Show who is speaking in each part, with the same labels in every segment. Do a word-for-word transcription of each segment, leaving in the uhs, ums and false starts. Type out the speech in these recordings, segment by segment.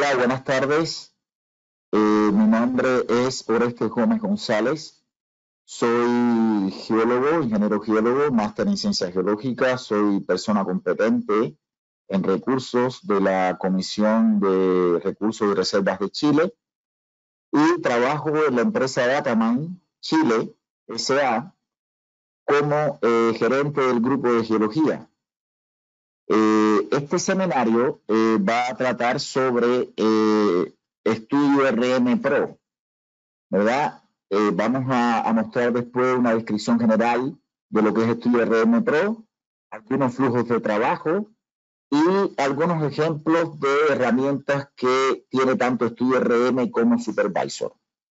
Speaker 1: Hola, buenas tardes. Eh, mi nombre es Orestes Gómez González. Soy geólogo, ingeniero geólogo, máster en ciencias geológicas. Soy persona competente en recursos de la Comisión de Recursos y Reservas de Chile y trabajo en la empresa Datamine Chile S A como eh, gerente del grupo de geología. Eh, este seminario eh, va a tratar sobre eh, Estudio R M Pro, ¿verdad? Eh, vamos a, a mostrar después una descripción general de lo que es Estudio R M Pro, algunos flujos de trabajo y algunos ejemplos de herramientas que tiene tanto Estudio R M como Supervisor.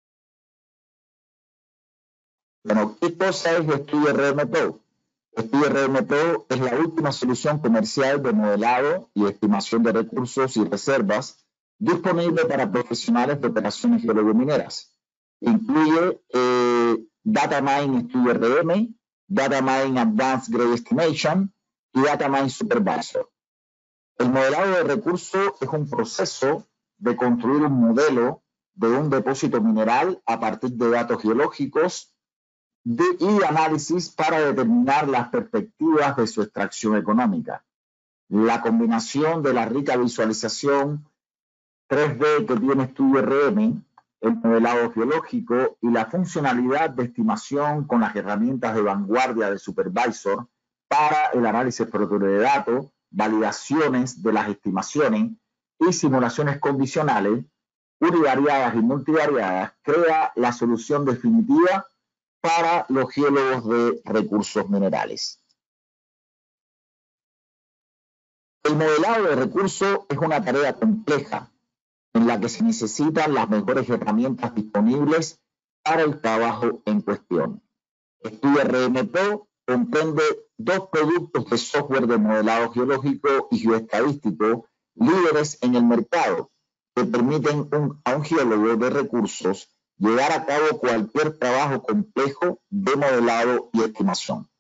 Speaker 1: Bueno, ¿qué cosa es Estudio R M Pro? Estudio R M Pro es la última solución comercial de modelado y estimación de recursos y reservas disponible para profesionales de operaciones geológico-mineras. Incluye eh, Datamine Studio R M, Datamine Advanced Grade Estimation y Datamine Supervisor. El modelado de recursos es un proceso de construir un modelo de un depósito mineral a partir de datos geológicos de, y análisis para determinar las perspectivas de su extracción económica. La combinación de la rica visualización tres D que tiene Studio R M, el modelado geológico y la funcionalidad de estimación con las herramientas de vanguardia de Supervisor para el análisis exploratorio de datos, validaciones de las estimaciones y simulaciones condicionales, univariadas y multivariadas, crea la solución definitiva para los geólogos de recursos minerales. El modelado de recursos es una tarea compleja en la que se necesitan las mejores herramientas disponibles para el trabajo en cuestión. Estudio R M Pro comprende dos productos de software de modelado geológico y geoestadístico líderes en el mercado que permiten un, a un geólogo de recursos llevar a cabo cualquier trabajo complejo de modelado y estimación.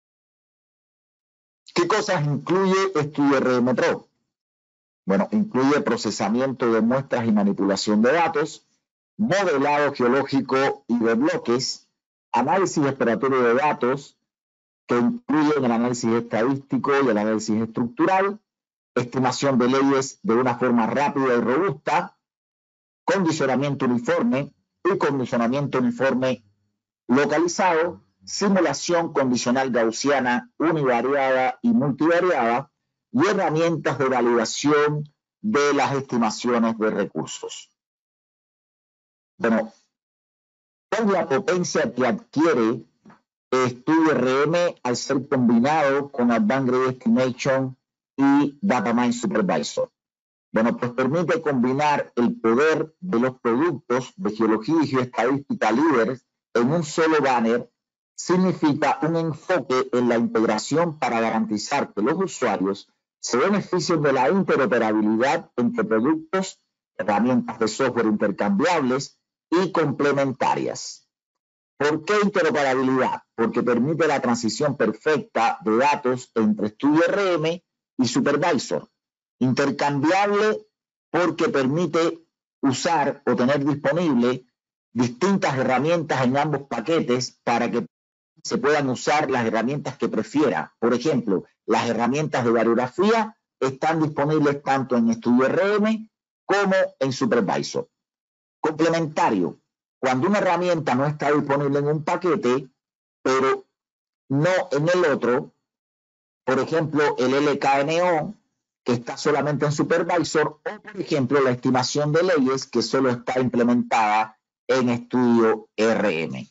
Speaker 1: ¿Qué cosas incluye Estudio R M Pro? Bueno, incluye procesamiento de muestras y manipulación de datos, modelado geológico y de bloques, análisis exploratorio de datos, que incluyen el análisis estadístico y el análisis estructural, estimación de leyes de una forma rápida y robusta, condicionamiento uniforme y condicionamiento uniforme localizado, simulación condicional gaussiana univariada y multivariada, y herramientas de validación de las estimaciones de recursos. Bueno, ¿cuál es la potencia que adquiere Estudio R M al ser combinado con Advanced Grade Estimation y Datamine Supervisor? Bueno, pues permite combinar el poder de los productos de geología y geoestadística líderes en un solo banner. Significa un enfoque en la integración para garantizar que los usuarios se beneficien de la interoperabilidad entre productos, herramientas de software intercambiables y complementarias. ¿Por qué interoperabilidad? Porque permite la transición perfecta de datos entre Studio R M y Supervisor. Intercambiable porque permite usar o tener disponible distintas herramientas en ambos paquetes para que se puedan usar las herramientas que prefiera. Por ejemplo, las herramientas de variografía están disponibles tanto en Studio R M como en Supervisor. Complementario. Cuando una herramienta no está disponible en un paquete, pero no en el otro, por ejemplo, el L K N O, que está solamente en Supervisor, o por ejemplo, la estimación de leyes, que solo está implementada en Studio R M.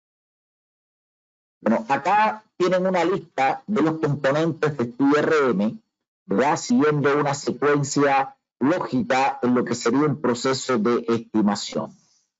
Speaker 1: Bueno, acá tienen una lista de los componentes de Studio R M, ¿verdad? Siguiendo una secuencia lógica en lo que sería un proceso de estimación.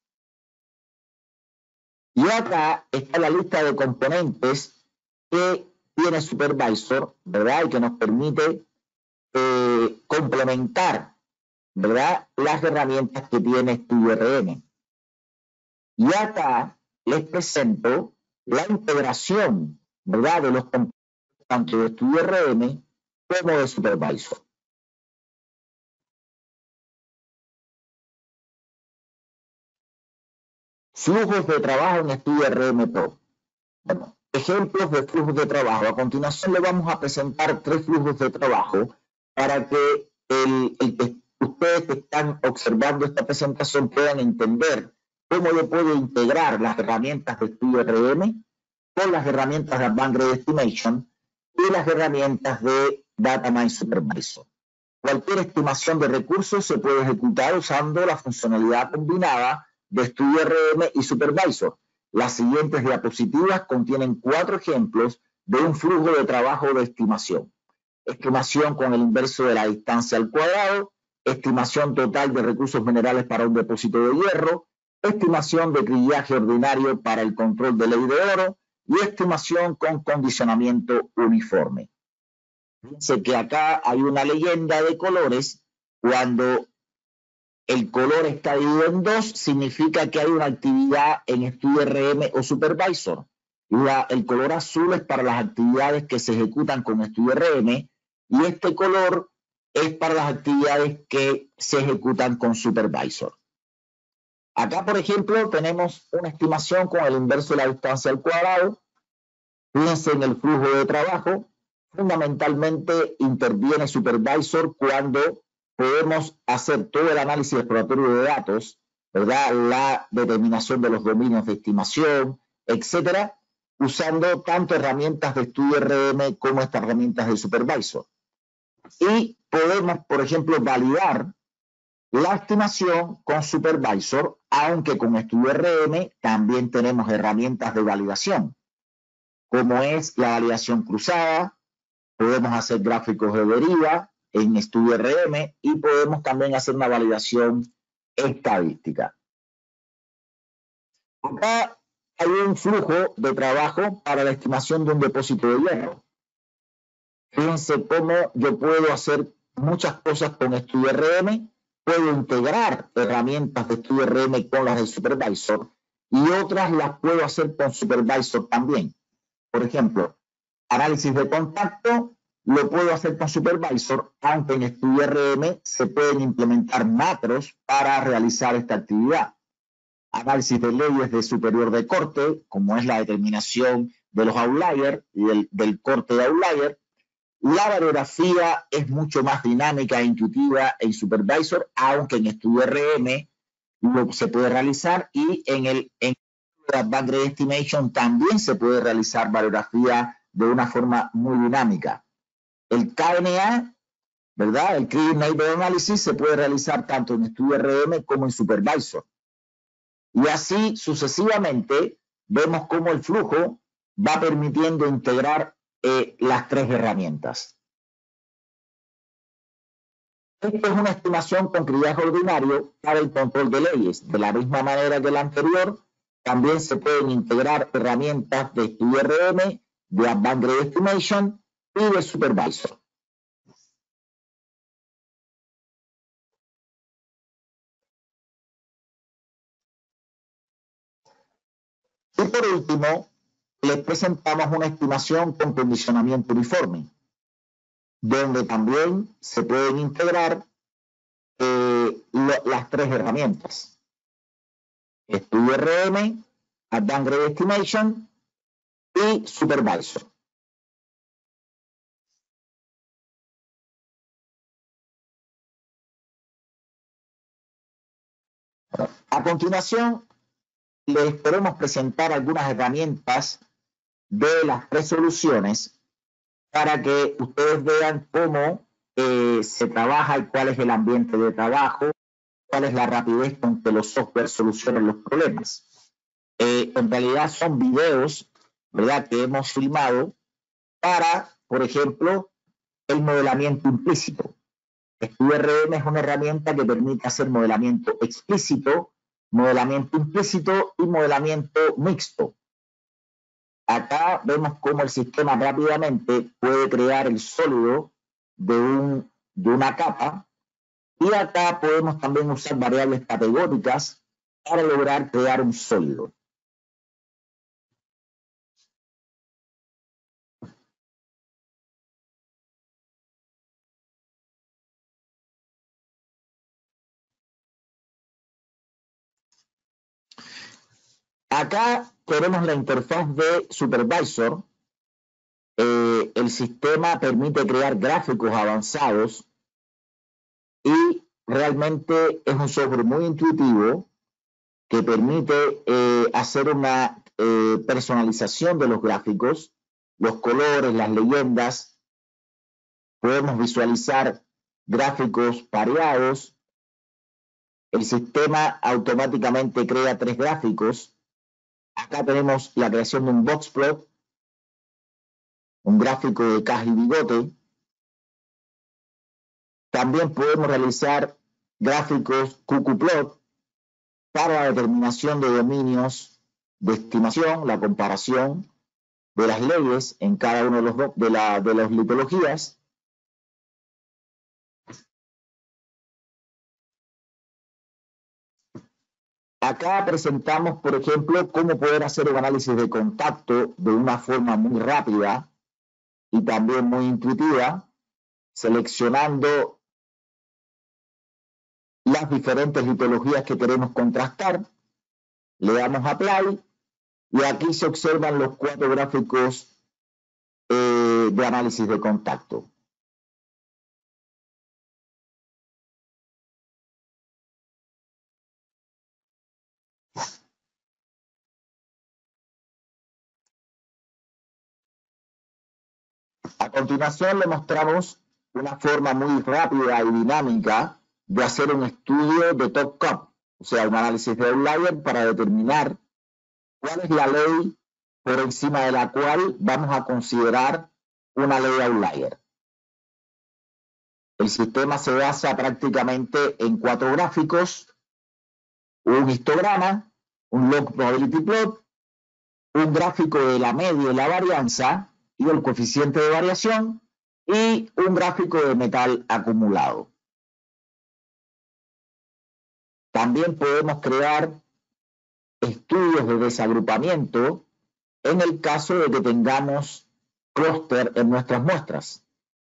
Speaker 1: Y acá está la lista de componentes que tiene Supervisor, ¿verdad? Y que nos permite eh, complementar, ¿verdad?, las herramientas que tiene Studio R M. Y acá les presento la integración, ¿verdad?, de los componentes tanto de Studio R M como de Supervisor. Flujos de trabajo en StudioRM Pro. Bueno, ejemplos de flujos de trabajo. A continuación le vamos a presentar tres flujos de trabajo para que el, el, ustedes que están observando esta presentación puedan entender cómo yo puedo integrar las herramientas de StudioRM con las herramientas de Advanced Grade Estimation y las herramientas de Datamine Supervisor. Cualquier estimación de recursos se puede ejecutar usando la funcionalidad combinada de StudioRM y Supervisor. Las siguientes diapositivas contienen cuatro ejemplos de un flujo de trabajo de estimación. Estimación con el inverso de la distancia al cuadrado, estimación total de recursos minerales para un depósito de hierro, estimación de trillaje ordinario para el control de ley de oro y estimación con condicionamiento uniforme. Fíjense que acá hay una leyenda de colores. Cuando el color está dividido en dos, significa que hay una actividad en StudioRM o Supervisor. La, el color azul es para las actividades que se ejecutan con StudioRM y este color es para las actividades que se ejecutan con Supervisor. Acá, por ejemplo, tenemos una estimación con el inverso de la distancia al cuadrado. Fíjense en el flujo de trabajo. Fundamentalmente interviene Supervisor cuando podemos hacer todo el análisis exploratorio de datos, ¿verdad? La determinación de los dominios de estimación, etcétera, usando tanto herramientas de StudioRM como estas herramientas de Supervisor. Y podemos, por ejemplo, validar la estimación con Supervisor, aunque con StudioRM también tenemos herramientas de validación, como es la validación cruzada. Podemos hacer gráficos de deriva en StudioRM y podemos también hacer una validación estadística. Acá hay un flujo de trabajo para la estimación de un depósito de hierro. Fíjense cómo yo puedo hacer muchas cosas con StudioRM, puedo integrar herramientas de StudioRM con las de Supervisor y otras las puedo hacer con Supervisor también. Por ejemplo, análisis de contacto lo puedo hacer con Supervisor, aunque en StudioRM se pueden implementar macros para realizar esta actividad. Análisis de leyes de superior de corte, como es la determinación de los outliers y del, del corte de outlier. La variografía es mucho más dinámica e intuitiva en Supervisor, aunque en StudioRM lo se puede realizar y en el en Advanced Grade Estimation también se puede realizar variografía de una forma muy dinámica. El K N A, ¿verdad? El Credit Neighbor Analysis se puede realizar tanto en StudioRM como en Supervisor. Y así sucesivamente vemos cómo el flujo va permitiendo integrar eh, las tres herramientas. Esta es una estimación con trillaje ordinario para el control de leyes. De la misma manera que la anterior, también se pueden integrar herramientas de StudioRM, de Advanced Grade Estimation y de Supervisor. Y por último, les presentamos una estimación con condicionamiento uniforme, donde también se pueden integrar eh, lo, las tres herramientas. StudioRM, Advanced Grade Estimation y Supervisor. A continuación, les queremos presentar algunas herramientas de las tres soluciones para que ustedes vean cómo eh, se trabaja y cuál es el ambiente de trabajo, cuál es la rapidez con que los software solucionan los problemas. Eh, en realidad son videos, ¿verdad?, que hemos filmado para, por ejemplo, el modelamiento implícito. StudioRM es una herramienta que permite hacer modelamiento explícito, modelamiento implícito y modelamiento mixto. Acá vemos cómo el sistema rápidamente puede crear el sólido de, un, de una capa y acá podemos también usar variables categóricas para lograr crear un sólido. Acá tenemos la interfaz de Supervisor. Eh, el sistema permite crear gráficos avanzados y realmente es un software muy intuitivo que permite eh, hacer una eh, personalización de los gráficos, los colores, las leyendas. Podemos visualizar gráficos pareados. El sistema automáticamente crea tres gráficos. Acá tenemos la creación de un boxplot, un gráfico de caja y bigote. También podemos realizar gráficos cucuplot para la determinación de dominios de estimación, la comparación de las leyes en cada uno de los de, la, de las litologías. Acá presentamos, por ejemplo, cómo poder hacer un análisis de contacto de una forma muy rápida y también muy intuitiva, seleccionando las diferentes litologías que queremos contrastar. Le damos a play y aquí se observan los cuatro gráficos eh, de análisis de contacto. A continuación le mostramos una forma muy rápida y dinámica de hacer un estudio de top cup, o sea, un análisis de outlier para determinar cuál es la ley por encima de la cual vamos a considerar una ley outlier. El sistema se basa prácticamente en cuatro gráficos: un histograma, un log probability plot, un gráfico de la media y la varianza y el coeficiente de variación, y un gráfico de metal acumulado. También podemos crear estudios de desagrupamiento en el caso de que tengamos clúster en nuestras muestras.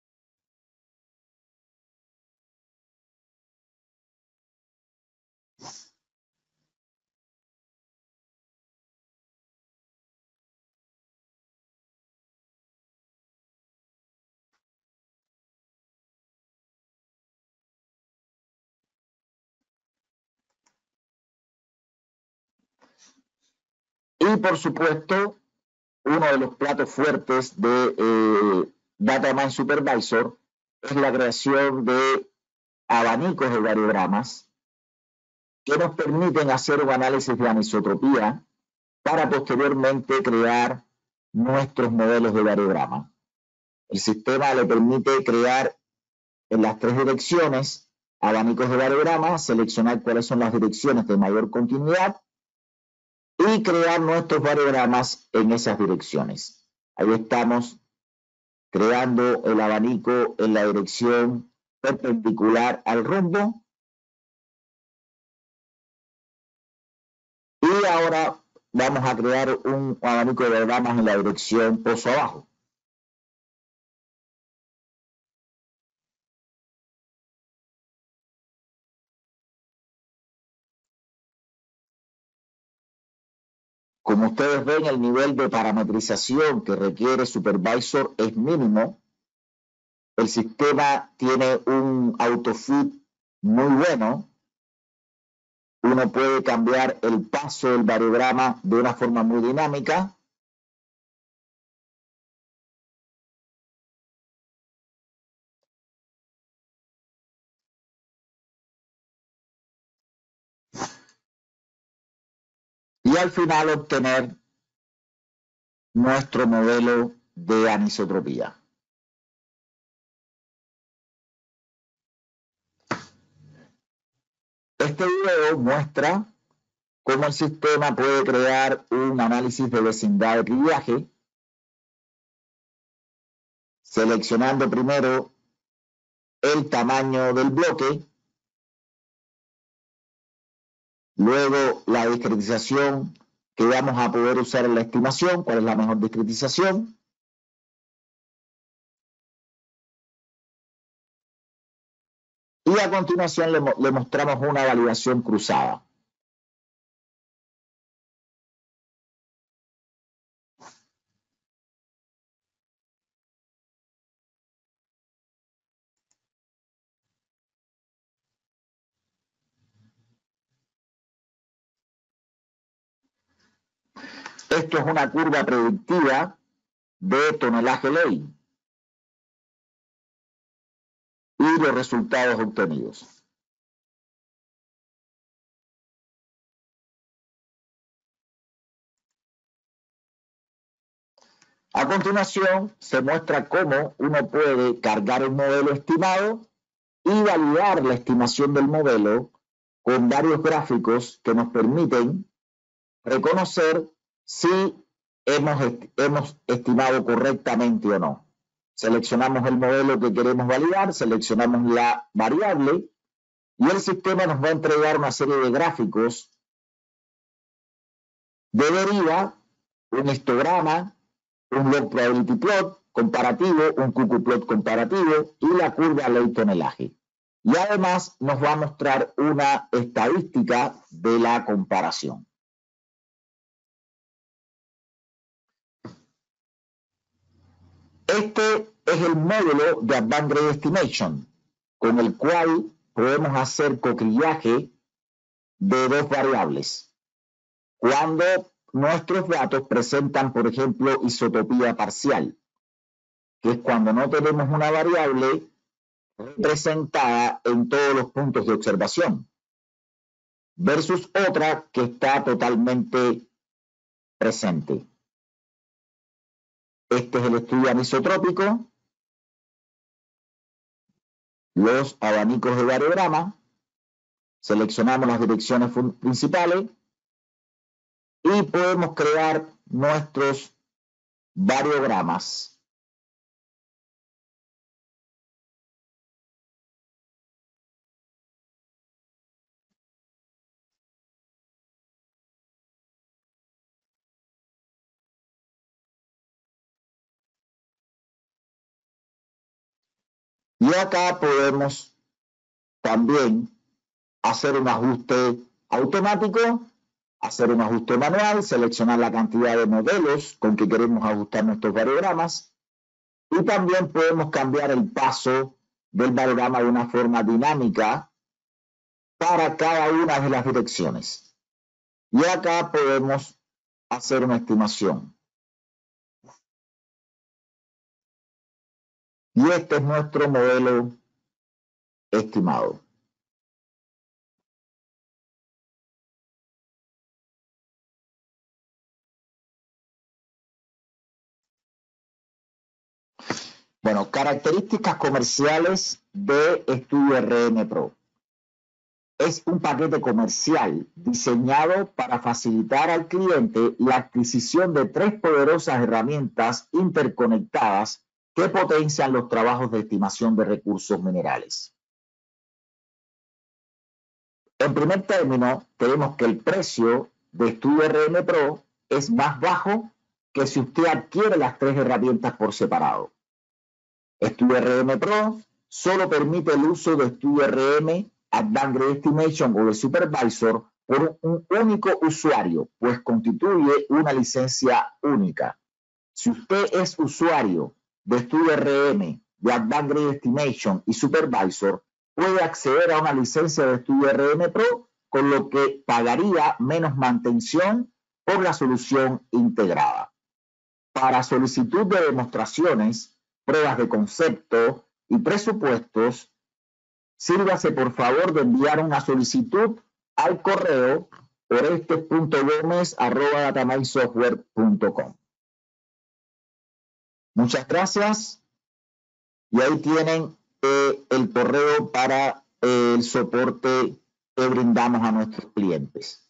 Speaker 1: Y por supuesto, uno de los platos fuertes de eh, DataMine Supervisor es la creación de abanicos de variogramas que nos permiten hacer un análisis de anisotropía para posteriormente crear nuestros modelos de variograma. El sistema le permite crear en las tres direcciones abanicos de variograma, seleccionar cuáles son las direcciones de mayor continuidad y crear nuestros variogramas en esas direcciones. Ahí estamos creando el abanico en la dirección perpendicular al rumbo. Y ahora vamos a crear un abanico de variogramas en la dirección pozo abajo. Como ustedes ven, el nivel de parametrización que requiere Supervisor es mínimo. El sistema tiene un autofit muy bueno. Uno puede cambiar el paso del variograma de una forma muy dinámica. Y al final obtener nuestro modelo de anisotropía. Este video muestra cómo el sistema puede crear un análisis de vecindad de clivaje, seleccionando primero el tamaño del bloque, luego la discretización que vamos a poder usar en la estimación, cuál es la mejor discretización. Y a continuación le, le mostramos una validación cruzada. Esto es una curva predictiva de tonelaje ley y los resultados obtenidos. A continuación, se muestra cómo uno puede cargar el modelo estimado y validar la estimación del modelo con varios gráficos que nos permiten reconocer si hemos, est hemos estimado correctamente o no. Seleccionamos el modelo que queremos validar, seleccionamos la variable y el sistema nos va a entregar una serie de gráficos de deriva, un histograma, un log probability plot comparativo, un Q Q plot comparativo y la curva ley tonelaje. Y además nos va a mostrar una estadística de la comparación. Este es el módulo de Advanced Grade Estimation, con el cual podemos hacer cocrillaje de dos variables. Cuando nuestros datos presentan, por ejemplo, isotopía parcial, que es cuando no tenemos una variable representada en todos los puntos de observación, versus otra que está totalmente presente. Este es el estudio anisotrópico, los abanicos de variograma, seleccionamos las direcciones principales y podemos crear nuestros variogramas. Y acá podemos también hacer un ajuste automático, hacer un ajuste manual, seleccionar la cantidad de modelos con que queremos ajustar nuestros variogramas y también podemos cambiar el paso del variograma de una forma dinámica para cada una de las direcciones. Y acá podemos hacer una estimación. Y este es nuestro modelo estimado. Bueno, características comerciales de Estudio R M Pro. Es un paquete comercial diseñado para facilitar al cliente la adquisición de tres poderosas herramientas interconectadas que potencian los trabajos de estimación de recursos minerales. En primer término, tenemos que el precio de Estudio R M Pro es más bajo que si usted adquiere las tres herramientas por separado. Estudio R M Pro solo permite el uso de Estudio R M, Advanced Grade Estimation o de Supervisor por un único usuario, pues constituye una licencia única. Si usted es usuario de Estudio R M, de Advanced Grade Estimation y Supervisor, puede acceder a una licencia de Estudio R M Pro, con lo que pagaría menos mantención por la solución integrada. Para solicitud de demostraciones, pruebas de concepto y presupuestos, sírvase por favor de enviar una solicitud al correo orestes punto gomez arroba datamysoftware punto com. Muchas gracias y ahí tienen eh, el correo para eh, el soporte que brindamos a nuestros clientes.